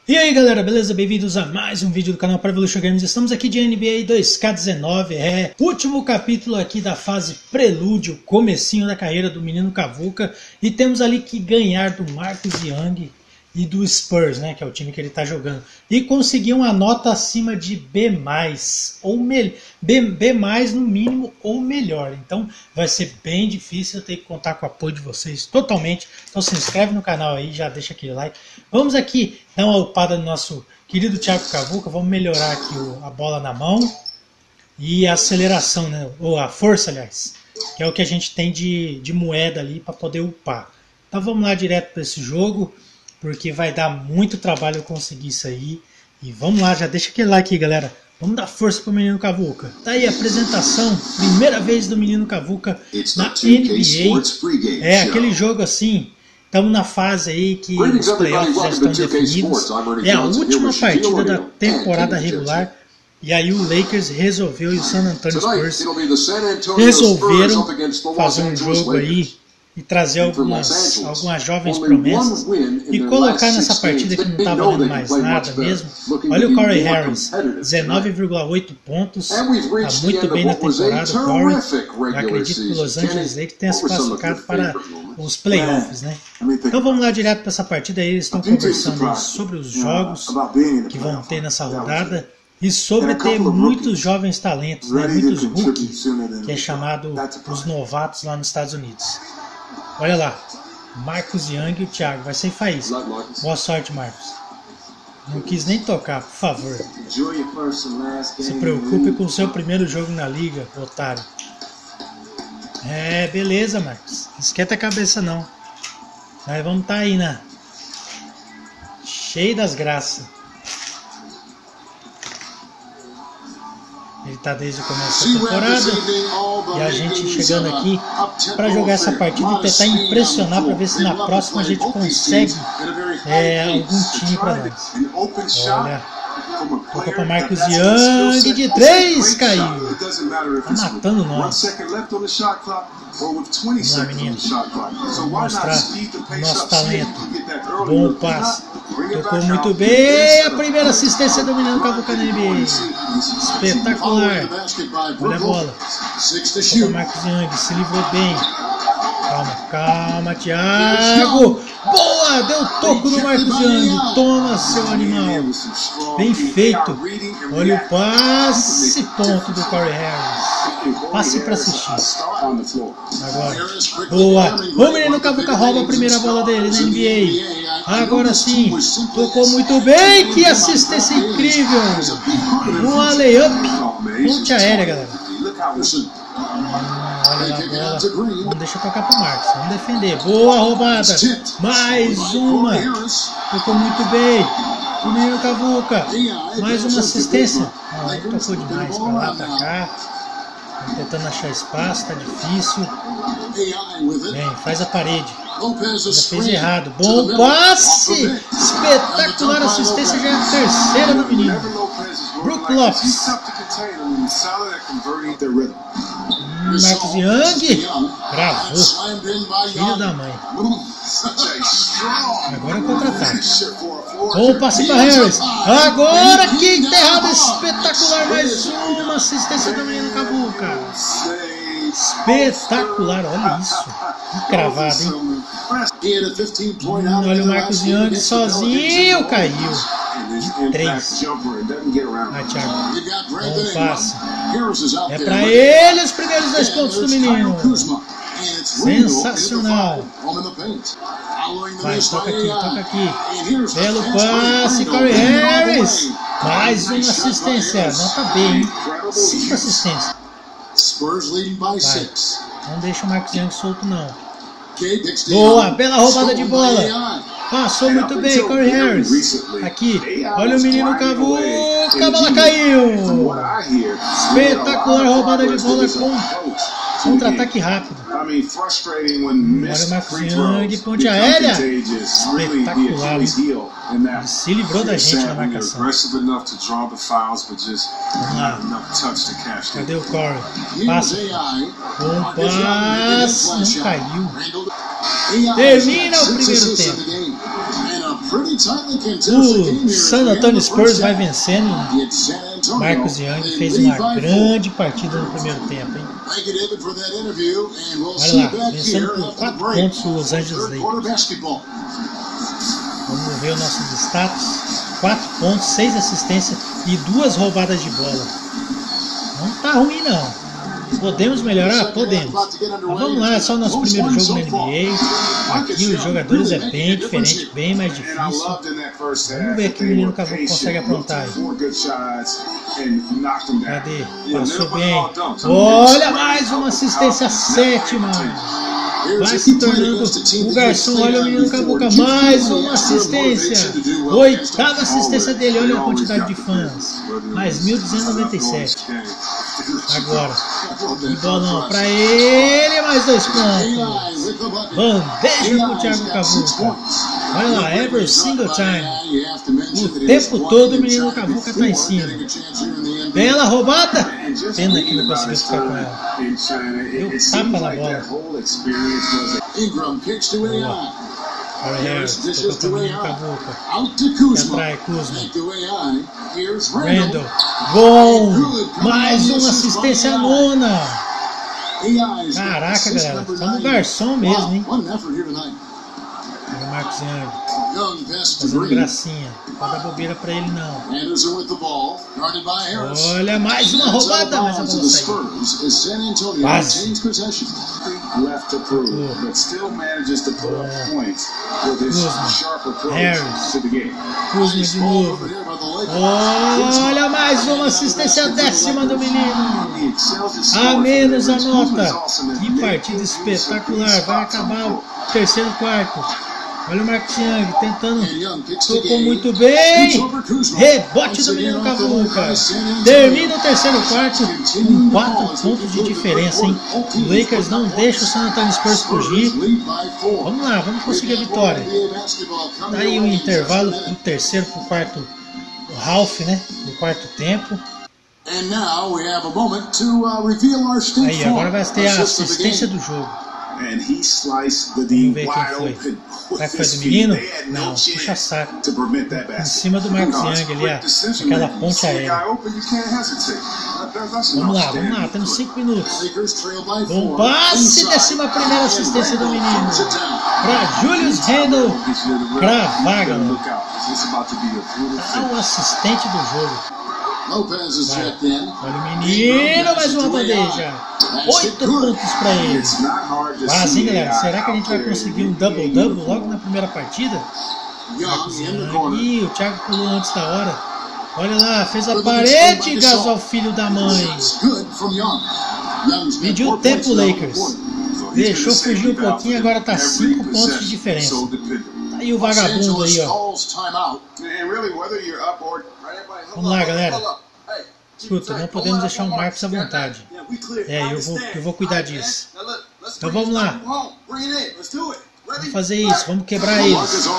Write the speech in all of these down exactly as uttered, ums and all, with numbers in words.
E aí galera, beleza? Bem-vindos a mais um vídeo do canal Pro Evolution Games. Estamos aqui de N B A dois K dezenove, é último capítulo aqui da fase prelúdio, comecinho da carreira do menino Cavuca. E temos ali que ganhar do Marcus Young e do Spurs, né, que é o time que ele está jogando. E conseguir uma nota acima de B mais, ou me... B, B mais no mínimo ou melhor. Então vai ser bem difícil, eu tenho que contar com o apoio de vocês totalmente. Então se inscreve no canal aí, já deixa aquele like. Vamos aqui dar uma upada no nosso querido Thiago Cavuca. Vamos melhorar aqui o, a bola na mão e a aceleração, né, ou a força, aliás, que é o que a gente tem de, de moeda ali para poder upar. Então vamos lá direto para esse jogo, porque vai dar muito trabalho eu conseguir isso aí. E vamos lá, já deixa aquele like aí, galera. Vamos dar força pro menino Cavuca. Tá aí a apresentação, primeira vez do menino Cavuca na N B A. É aquele jogo assim, estamos na fase aí que os playoffs já estão definidos. É a última partida da temporada regular. E aí o Lakers resolveu, e o San Antonio Spurs resolveram fazer um jogo aí e trazer algumas, algumas jovens promessas e colocar nessa partida que não está valendo mais nada mesmo. Olha o Corey Harris, dezenove vírgula oito pontos, está muito bem na temporada o Corey. Eu acredito que o Los Angeles Lakers tenha se classificado para os playoffs, né? Então vamos lá direto para essa partida aí. Eles estão conversando sobre os jogos que vão ter nessa rodada e sobre ter muitos jovens talentos, né? Muitos rookies, que é chamado os novatos lá nos Estados Unidos. Olha lá, Marcus Young e o Thiago, vai ser faísca. Boa sorte, Marcos. Não quis nem tocar, por favor. Se preocupe com o seu primeiro jogo na liga, otário. É, beleza, Marcos. Não esquenta a cabeça não. Nós vamos estar tá aí, né? Cheio das graças. Ele está desde o começo da temporada e a gente chegando aqui para jogar essa partida e tentar impressionar para ver se na próxima a gente consegue é, algum time para nós. Olha, tocou para Marcus Young de três, caiu. Tá matando nós. Vamos lá, meninos. Vamos mostrar o nosso talento. Bom passe. Tocou muito bem. A primeira assistência do menino Cavuca na N B A. Espetacular. Olha a bola. Tocou para Marcus Young. Se livrou bem. Calma, calma, Thiago. Boa! Deu toco no Marcus Young. Toma, seu animal. Bem feito. Olha o passe. Ponto do Corey Harris. Passe para assistir. Agora. Boa. O menino Cavuca rouba a primeira bola dele na N B A. Agora sim. Tocou muito bem. Que assistência incrível. Um layup. Ponte aérea, galera. Olha lá a bola. Não deixa tocar pro Marcos. Vamos defender. Boa roubada. Mais uma. Tocou muito bem. O menino Cavuca. Mais uma assistência. Ah, ele tocou demais pra lá, pra cá. Tentando achar espaço. Tá difícil. Bem, faz a parede. Já fez errado. Bom passe. Espetacular assistência. Já é a terceira do menino. Brook Lopes. Marcus Young gravou. Filho da mãe. Agora contra-ataque. Bom passe para Harris. Agora que enterrada espetacular. Mais uma assistência do menino Cavuca. Espetacular, olha isso. Que cravada, hein? Hum, olha o Marcus Young sozinho. Caiu. De três. Vai, Thiago. Bom passe. É pra ele os primeiros dois pontos do menino. Sensacional. Vai, toca aqui, toca aqui. Belo passe, Corey Harris. Mais uma assistência. Nota B, hein? Cinco assistências. Vai. Não deixa o Marcus Young solto, não. Boa, bela roubada de bola. Passou muito bem, Corey Harris. Aqui, olha o menino Cavuca, a bola caiu. Espetacular roubada de bola com contra-ataque rápido. Olha o Marcus Young, ponte aérea. Espetacular. Ele se livrou da gente na marcação. Vamos lá. Cadê o Corey? Passa. Bom passe. Não caiu. Termina o primeiro tempo. O San Antonio Spurs vai vencendo. Marcus Young fez uma grande partida no primeiro tempo, hein? Olha lá, vencendo por quatro pontos o Los Angeles Lakers. Vamos ver os nossos status. quatro pontos, seis assistências e duas roubadas de bola. Não tá ruim não. Podemos melhorar? Podemos. Mas vamos lá, é só o nosso primeiro jogo na N B A. Aqui os jogadores é bem diferente, bem mais difícil. Vamos ver que o menino Cavuco consegue aprontar aí. Cadê? Passou bem. Olha, mais uma assistência sétima. Vai se tornando o garçom. Olha o menino Cavuca, mais uma assistência. Oitava assistência dele, olha a quantidade de fãs. Mais mil duzentos e noventa e sete. Agora, e bolão pra ele, mais dois pontos. Bandeja pro Thiago Cavuca. Olha lá, every single time. O tempo todo o menino Cavuca tá em cima. Bela roubada. Pena que não conseguiu ficar com ela. Deu tapa na bola. Boa. Olha Harris, tocou pro menino Cavuca. Que atrai Kuzma. Randall. Bom! Mais uma assistência nona. Caraca, galera. Estamos garçom mesmo, hein? Olha o Marcus Young. Fazendo gracinha. Não pode dar bobeira pra ele, não. Olha, mais uma roubada, mas a bola saiu. Quase. Kuzma. Harris. Kuzma de novo. Olha, mais uma assistência décima do menino. A menos a nota. Que partida espetacular. Vai acabar o terceiro quarto. Olha o Marcus Young tentando, tocou muito bem, rebote do menino Cavuca. Termina o terceiro quarto com quatro pontos de diferença, hein? O Lakers não deixa o San Antonio Spurs fugir. Vamos lá, vamos conseguir a vitória. Tá aí o intervalo do terceiro para o quarto, o half, né? Do quarto tempo. Aí, agora vai ter a assistência do jogo. Vamos ver quem foi. Será que foi do menino? Não, puxa saco. Em cima do Marcus Young ali, ó, aquela ponte aérea. Vamos lá, vamos lá, temos cinco minutos. Bom passe, décima primeira assistência do menino. Para Julius Randle cravar, galera. Tá o assistente do jogo. Vai. Olha o menino, mais uma bandeja. Oito pontos para ele. Quase, hein, galera? Será que a gente vai conseguir um double-double logo na primeira partida? Ih, o Thiago pulou antes da hora. Olha lá, fez a parede, Gasol, filho da mãe. Pediu tempo, Lakers. Deixou fugir um pouquinho, agora tá cinco pontos de diferença. Tá aí o vagabundo aí, ó. Vamos lá, galera. Escuta, não podemos deixar o Marcos à vontade. É, eu vou, eu vou cuidar disso. Então vamos lá. Vamos fazer isso, vamos quebrar eles.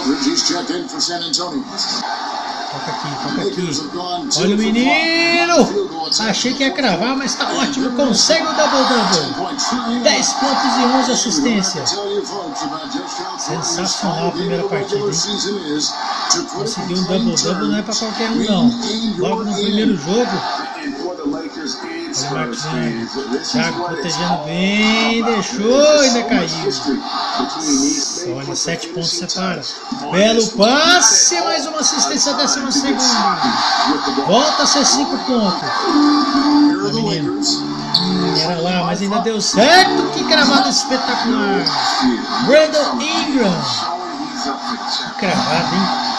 Toca aqui, toca aqui. Olha o menino! Achei que ia cravar, mas tá ótimo. Consegue o double-double. dez pontos e onze assistências. Sensacional a primeira partida, hein? Conseguir um double-double não é pra qualquer um, não. Logo no primeiro jogo. Olha o Marcus Young. Thiago protegendo bem. Deixou, ainda caiu. Olha, sete pontos separa. Belo passe, mais uma assistência, décima segunda. Volta a ser cinco pontos. Ah, menino. Hum, era lá, mas ainda deu certo. Que cravada espetacular. Brandon Ingram. Que cravada, hein?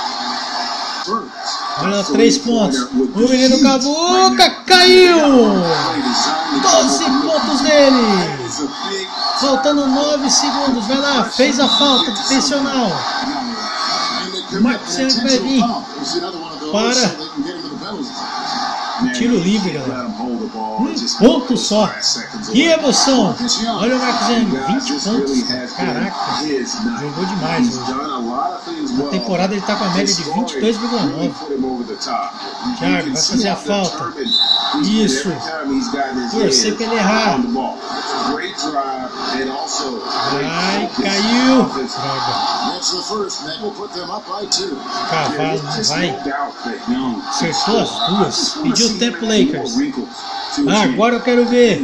Olha, três pontos. O menino Cavuca caiu. doze pontos dele. Faltando nove segundos. Vai lá, fez a falta intencional. O Marcos Young vai vir para Tiro livre, galera. Um ponto só. Que emoção. Olha o Marcos Henry, vinte pontos. Caraca, jogou demais hoje. Na temporada ele tá com a média de vinte e dois vírgula nove. Thiago, vai fazer a falta. Isso. Torcer pra ele errar. Ai, caiu. Droga. Cavalo, não vai. Acertou as duas. Pediu tempo, Lakers. Ah, agora eu quero ver.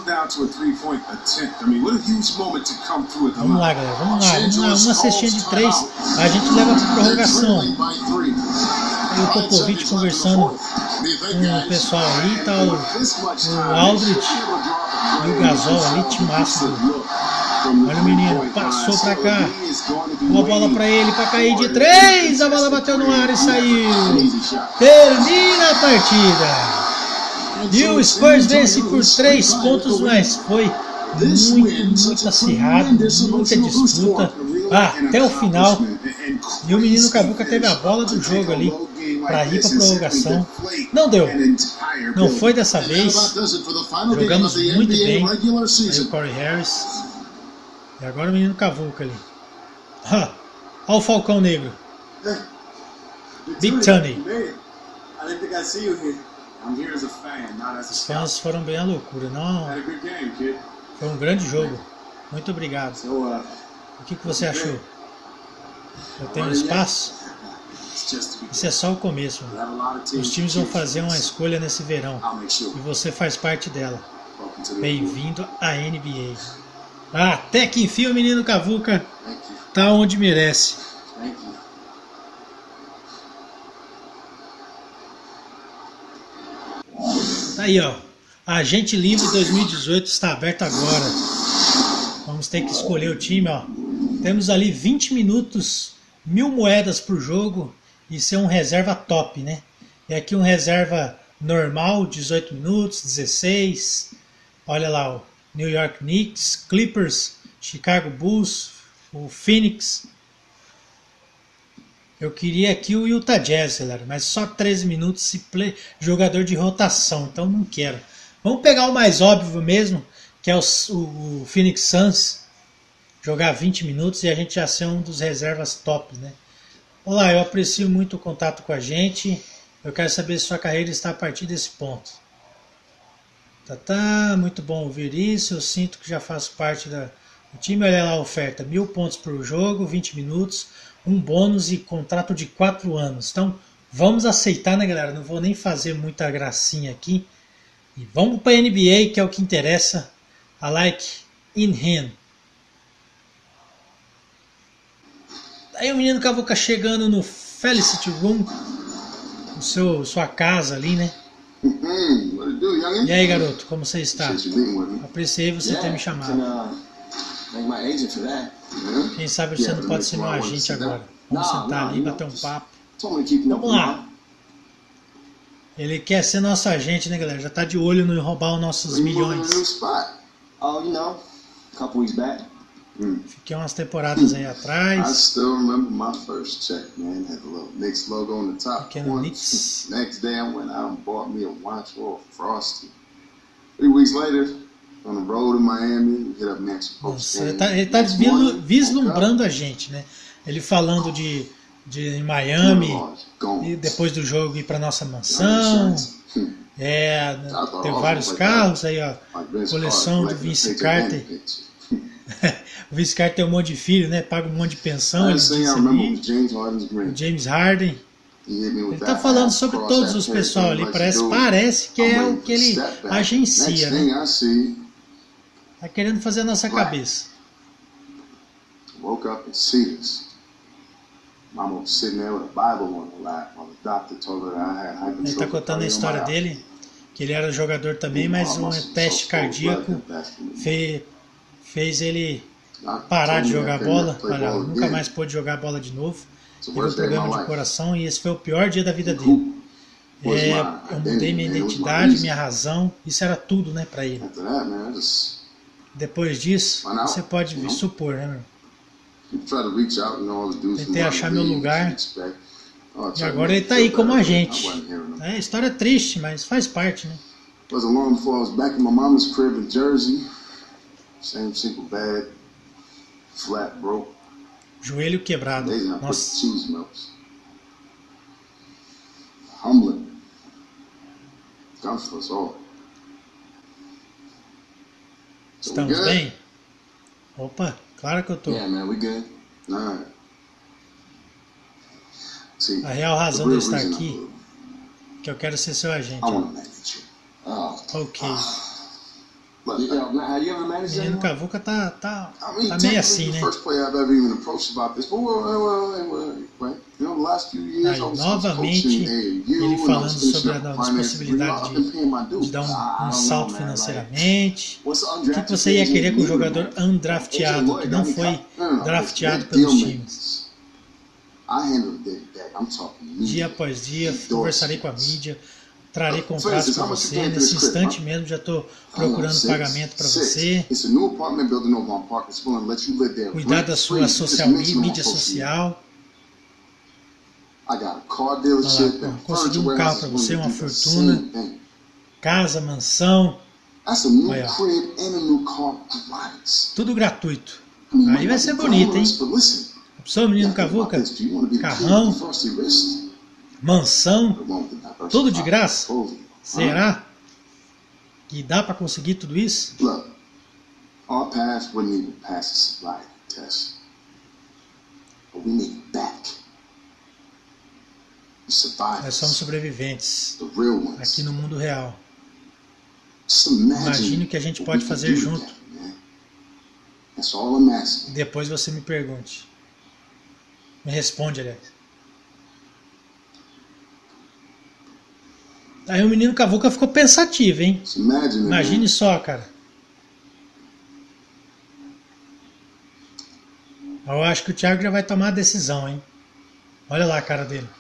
Vamos lá, galera. Vamos lá. Vamos lá. Uma cestinha de três. A gente leva para prorrogação. E o Popovich conversando com o pessoal ali. Tá o, o Aldridge e o Gasol ali. Timaço. Olha o menino. Passou para cá. Uma bola para ele para cair de três. A bola bateu no ar e saiu. Termina a partida. E o Spurs vence por três pontos, mas foi muito, muito acirrado, muita disputa ah, até o final. E o menino Cavuca teve a bola do jogo ali para ir para a prorrogação. Não deu, não foi dessa vez. Jogamos muito bem. Aí o Corey Harris. E agora o menino Cavuca ali. Ah, olha o Falcão Negro. Big Tony. Os fãs foram bem à loucura, não? Foi um grande jogo. Muito obrigado. O que, que você achou? Eu tenho espaço? Isso é só o começo. Mano. Os times vão fazer uma escolha nesse verão e você faz parte dela. Bem-vindo à N B A. Ah, até que enfim o menino Cavuca tá onde merece. Tá aí, ó. Agente Livre dois mil e dezoito está aberto agora. Vamos ter que escolher o time, ó. Temos ali vinte minutos, mil moedas por jogo e ser um reserva top, né? E aqui um reserva normal, dezoito minutos, dezesseis. Olha lá, o New York Knicks, Clippers, Chicago Bulls, o Phoenix. Eu queria aqui o Utah Jazz, galera, mas só treze minutos e play, jogador de rotação, então não quero. Vamos pegar o mais óbvio mesmo, que é o, o, o Phoenix Suns, jogar vinte minutos e a gente já ser um dos reservas top, né? Olá, eu aprecio muito o contato com a gente, eu quero saber se sua carreira está a partir desse ponto. Tá, tá, muito bom ouvir isso, eu sinto que já faço parte da, do time. Olha lá a oferta, mil pontos por jogo, vinte minutos, um bônus e contrato de quatro anos. Então, vamos aceitar, né, galera? Não vou nem fazer muita gracinha aqui. E vamos para a N B A, que é o que interessa. I like in hand. Aí o menino Cavuca chegando no Felicity Room, no seu, sua casa ali, né? E aí, garoto, como você está? Apreciei você ter me chamado. Quem sabe você não pode ser meu agente agora. Vamos sentar ali e bater um papo. Vamos lá. Ele quer ser nosso agente, né, galera? Já tá de olho no roubar os nossos milhões. Fiquei umas temporadas aí atrás. Pequeno Knicks. Nossa, ele tá, ele tá vislumbrando a gente, né? Ele falando de, de em Miami e depois do jogo ir para nossa mansão. É, tem vários carros aí, ó. Coleção do Vince Carter. O Vince Carter tem um monte de filho, né? Paga um monte de pensão. Ele disse ali. O James Harden. Ele tá falando sobre todos os pessoal ali. Parece, parece que é o que ele agencia, né? Tá querendo fazer a nossa cabeça. Ele tá contando a história dele, que ele era jogador também, mas um teste cardíaco fez, fez ele parar de jogar bola. Olha, nunca mais pôde jogar bola de novo. Teve um problema de coração e esse foi o pior dia da vida dele. É, eu mudei minha identidade, minha razão, isso era tudo, né, pra ele. Depois disso, você pode supor, né, meu? Tentei achar meu lugar e agora ele tá aí como agente. É, história triste, mas faz parte, né? Wasn't long before I was back in my mama's crib in Jersey. Same single bed, flat broke. Joelho quebrado. Amazing how quick the Nossa. cheese melts. Humbling. Comes for us all. So we Estamos good? bem? Opa, claro que eu tô. Yeah, man, we good. Alright. See, A real razão the de eu real estar reason I aqui moved, é que eu quero ser seu agente. I want to manage you. Oh, Ok. Look, you, got, have you ever managed Menino anyone? Cavuca tá, tá, I mean, tá meio technically assim, the né? first player I've ever even approached about this, but well, well, well, well, well, you know, the last few years Aí, I was novamente, coaching A A U, ele and I falando was finishing sobre up a the das finance degree. I've possibilidades been paying my de, dues. de dar um, I um don't salto know, man, financeiramente. What's the O que, undrafted que você ia free querer agent com o leader, jogador man? undrafteado, que não foi drafteado pelos times? I handle the day-to-day. I'm talking media. Dia após dia, endorsements. conversarei com a mídia, trarei For contratos instance, para how much you você. paying for Nesse this crib, instante huh? mesmo já estou I don't know, procurando six, pagamento para six. você. It's a new apartment building over on Park. It's willing to let you live there Cuidar da rent sua free. social, Just mention it on mídia social media. social. I got a car Olha dealership lá, and consegui furniture um carro warehouse para is você, willing uma to do the fortuna, same thing. casa, mansão, That's a new Olha. crib and a new car gladys. tudo gratuito. I mean, Aí might vai not ser be bonito, hein? glamorous, but listen, Sou menino you gotta think about Cavuca, this. Do you want to be the kid carrão, with the frosty wrist? mansão, Or the one with the diversified tudo de graça? portfolio? Huh? Será que dá para conseguir tudo isso? Look, our past wouldn't even pass the sobriety test. But we made it back. The Nós somos survivors, sobreviventes the real ones. aqui no mundo real. Just imagine Imagine o que a gente what pode we fazer can do junto. together, man. That's all I'm asking. E depois você me pergunte. Me responde, aliás. Aí o menino Cavuca ficou pensativo, hein? Just imagine, it, Imagine man. só, cara. Eu acho que o Thiago já vai tomar a decisão, hein? Olha lá a cara dele.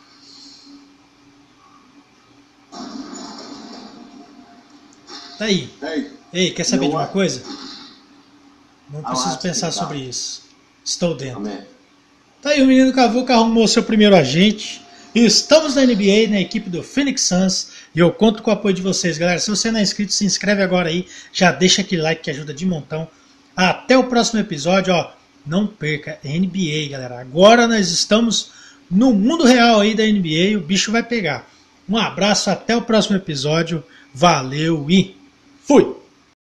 Tá aí. Hey, Ei, quer saber You de know uma what? coisa? Não I'll preciso have to pensar think about sobre isso. Estou dentro. I'm in. Tá aí, o menino Cavuca arrumou seu primeiro agente. Estamos na N B A, na equipe do Phoenix Suns. E eu conto com o apoio de vocês, galera. Se você não é inscrito, se inscreve agora aí. Já deixa aquele like que ajuda de montão. Até o próximo episódio, ó. Não perca, N B A, galera. Agora nós estamos no mundo real aí da N B A. O bicho vai pegar. Um abraço, até o próximo episódio. Valeu e fui!